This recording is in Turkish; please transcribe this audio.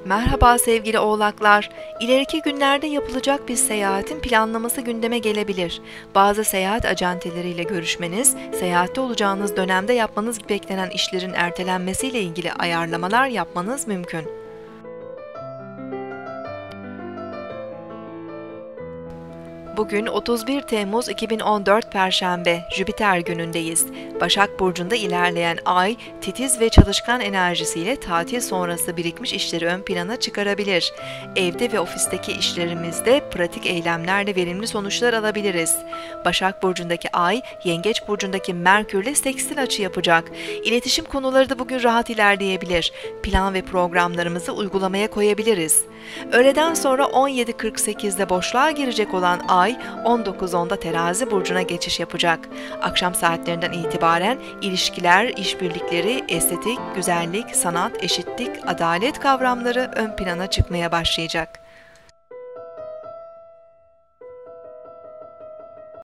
Merhaba sevgili oğlaklar. İleriki günlerde yapılacak bir seyahatin planlaması gündeme gelebilir. Bazı seyahat acenteleriyle görüşmeniz, seyahatte olacağınız dönemde yapmanız beklenen işlerin ertelenmesiyle ilgili ayarlamalar yapmanız mümkün. Bugün 31 Temmuz 2014 Perşembe, Jüpiter günündeyiz. Başak Burcu'nda ilerleyen ay, titiz ve çalışkan enerjisiyle tatil sonrası birikmiş işleri ön plana çıkarabilir. Evde ve ofisteki işlerimizde pratik eylemlerle verimli sonuçlar alabiliriz. Başak Burcu'ndaki ay, Yengeç Burcu'ndaki Merkür'le sekstil açı yapacak. İletişim konuları da bugün rahat ilerleyebilir. Plan ve programlarımızı uygulamaya koyabiliriz. Öğleden sonra 17.48'de boşluğa girecek olan ay, 19.10'da Terazi burcuna geçiş yapacak. Akşam saatlerinden itibaren ilişkiler, işbirlikleri, estetik, güzellik, sanat, eşitlik, adalet kavramları ön plana çıkmaya başlayacak.